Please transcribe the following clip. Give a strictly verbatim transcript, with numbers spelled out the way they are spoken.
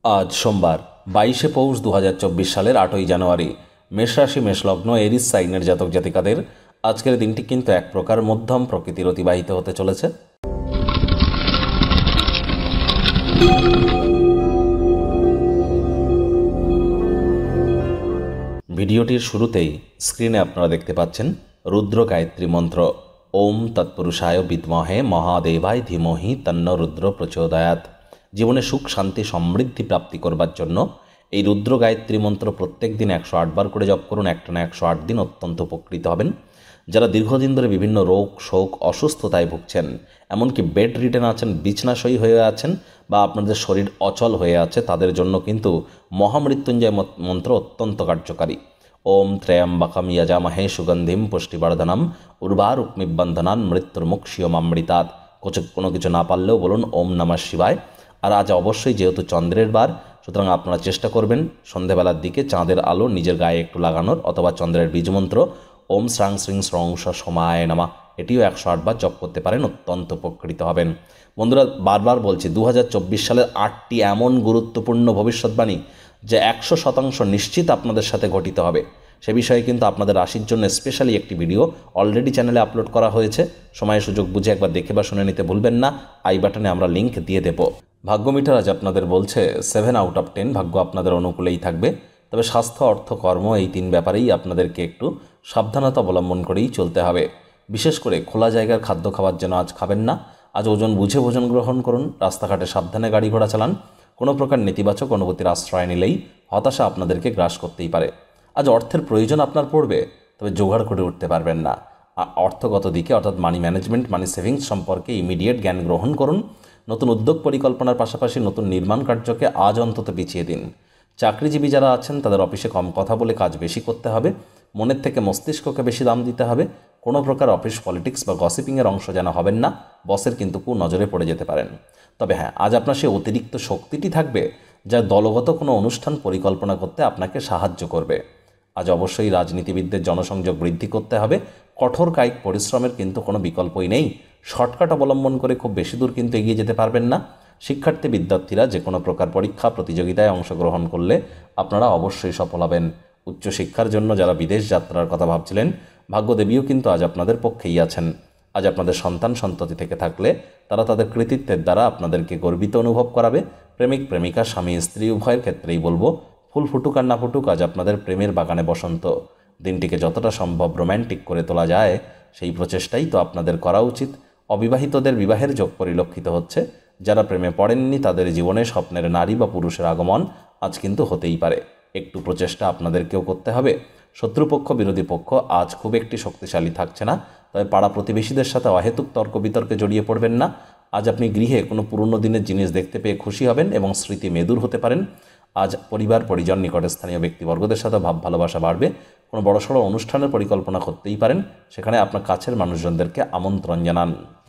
আজ সোমবার বাইশে পৌষ দু হাজার চব্বিশ সালের আটই জানুয়ারি মেষ রাশি মেষলগ্ন এরিস সাইনের জাতক জাতিকাদের আজকের দিনটি কিন্তু এক প্রকার মধ্যম প্রকৃতির অতিবাহিত হতে চলেছে। ভিডিওটির শুরুতেই স্ক্রিনে আপনারা দেখতে পাচ্ছেন রুদ্র গায়ত্রী মন্ত্র। ওম তৎপুরুষায় বিদ্মহে মহাদেবায় ধীমহি তন্ন রুদ্র প্রচোদয়াৎ। জীবনে সুখ শান্তি সমৃদ্ধি প্রাপ্তি করবার জন্য এই রুদ্র গায়ত্রী মন্ত্র প্রত্যেক দিন একশো আটবার করে জপ করুন। একটানা একশো আট দিন অত্যন্ত উপকৃত হবেন। যারা দীর্ঘদিন ধরে বিভিন্ন রোগ শোক অসুস্থতায় ভুগছেন, এমনকি বেড রিটেন আছেন, বিছনাশয়ী হয়ে আছেন, বা আপনাদের শরীর অচল হয়ে আছে, তাদের জন্য কিন্তু মহামৃত্যুঞ্জয় মন্ত্র অত্যন্ত কার্যকারী। ওম ত্রয়ম্বকম যজামহে সুগন্ধিম পুষ্টিবর্ধনম উর্বারুকমিবন্ধনান মৃত্যুর্মুক্ষীয়মামৃতাৎ। কোনো কিছু না পারলেও বলুন ওম নমঃ শিবায়। আর আজ অবশ্যই যেহেতু চন্দ্রের বার, সুতরাং আপনারা চেষ্টা করবেন সন্ধেবেলার দিকে চাঁদের আলো নিজের গায়ে একটু লাগানোর, অথবা চন্দ্রের বীজমন্ত্র ওম শ্রাং শ্রীং স্রংস সমায় নমঃ এটিও একশো আটবার জপ করতে পারেন, অত্যন্ত উপকৃত হবেন। বন্ধুরা, বারবার বলছি, দু হাজার চব্বিশ সালের আটটি এমন গুরুত্বপূর্ণ ভবিষ্যৎবাণী যে একশো শতাংশ নিশ্চিত আপনাদের সাথে ঘটিত হবে। সে বিষয়ে কিন্তু আপনাদের রাশির জন্য স্পেশালি একটি ভিডিও অলরেডি চ্যানেলে আপলোড করা হয়েছে। সময় সুযোগ বুঝে একবার দেখে বা শুনে নিতে ভুলবেন না। আই বাটনে আমরা লিঙ্ক দিয়ে দেব। ভাগ্য মিটার আজ আপনাদের বলছে সেভেন আউট অফ টেন, ভাগ্য আপনাদের অনুকূলেই থাকবে। তবে স্বাস্থ্য, অর্থ, কর্ম এই তিন ব্যাপারেই আপনাদেরকে একটু সাবধানতা অবলম্বন করেই চলতে হবে। বিশেষ করে খোলা জায়গার খাদ্য খাবার যেন আজ খাবেন না। আজ ওজন বুঝে ভোজন গ্রহণ করুন। রাস্তাঘাটে সাবধানে গাড়ি ঘোড়া চালান। কোনো প্রকার নেতিবাচক অনুভূতির আশ্রয় নিলেই হতাশা আপনাদেরকে গ্রাস করতেই পারে। আজ অর্থের প্রয়োজন আপনার পড়বে, তবে জোগাড় করে উঠতে পারবেন না। অর্থগত দিকে অর্থাৎ মানি ম্যানেজমেন্ট, মানি সেভিংস সম্পর্কে ইমিডিয়েট জ্ঞান গ্রহণ করুন। নতুন উদ্যোগ পরিকল্পনার পাশাপাশি নতুন নির্মাণ কার্যকে আজ অন্তত পিছিয়ে দিন। চাকরিজীবী যারা আছেন তাদের অফিসে কম কথা বলে কাজ বেশি করতে হবে। মনের থেকে মস্তিষ্ককে বেশি দাম দিতে হবে। কোনো প্রকার অফিস পলিটিক্স বা গসিপিংয়ের অংশ যেন হবেন না। বসের কিন্তু কু নজরে পড়ে যেতে পারেন। তবে হ্যাঁ, আজ আপনার সেই অতিরিক্ত শক্তিটি থাকবে যা দলগত কোনো অনুষ্ঠান পরিকল্পনা করতে আপনাকে সাহায্য করবে। আজ অবশ্যই রাজনীতিবিদদের জনসংযোগ বৃদ্ধি করতে হবে। কঠোর কায়িক পরিশ্রমের কিন্তু কোনো বিকল্পই নেই। শর্টকাট অবলম্বন করে খুব বেশি দূর কিন্তু এগিয়ে যেতে পারবেন না। শিক্ষার্থী বিদ্যার্থীরা যে কোনো প্রকার পরীক্ষা প্রতিযোগিতায় অংশগ্রহণ করলে আপনারা অবশ্যই সফল হবেন। উচ্চশিক্ষার জন্য যারা বিদেশ যাত্রার কথা ভাবছিলেন, ভাগ্যদেবীও কিন্তু আজ আপনাদের পক্ষেই আছেন। আজ আপনাদের সন্তান সন্ততি থেকে থাকলে তারা তাদের কৃতিত্বের দ্বারা আপনাদেরকে গর্বিত অনুভব করাবে। প্রেমিক প্রেমিকা, স্বামী স্ত্রী উভয়ের ক্ষেত্রেই বলবো, ফুল ফুটুক আর না ফুটুক, আজ আপনাদের প্রেমের বাগানে বসন্ত। দিনটিকে যতটা সম্ভব রোম্যান্টিক করে তোলা যায় সেই প্রচেষ্টাই তো আপনাদের করা উচিত। অবিবাহিতদের বিবাহের যোগ পরিলক্ষিত হচ্ছে। যারা প্রেমে পড়েননি তাদের জীবনে স্বপ্নের নারী বা পুরুষের আগমন আজ কিন্তু হতেই পারে। একটু প্রচেষ্টা আপনাদেরকেও করতে হবে। শত্রুপক্ষ বিরোধী পক্ষ আজ খুব একটি শক্তিশালী থাকছে না। তবে পাড়া প্রতিবেশীদের সাথে অহেতুক তর্ক বিতর্কে জড়িয়ে পড়বেন না। আজ আপনি গৃহে কোনো পুরনো দিনের জিনিস দেখতে পেয়ে খুশি হবেন এবং স্মৃতি মেদুর হতে পারেন। আজ পরিবার পরিজন নিকটে স্থানীয় ব্যক্তিবর্গদের সাথে ভাব ভালোবাসা বাড়বে। কোনো বড়সড় অনুষ্ঠানের পরিকল্পনা করতেই পারেন। সেখানে আপনার কাছের মানুষজনদেরকে আমন্ত্রণ জানান।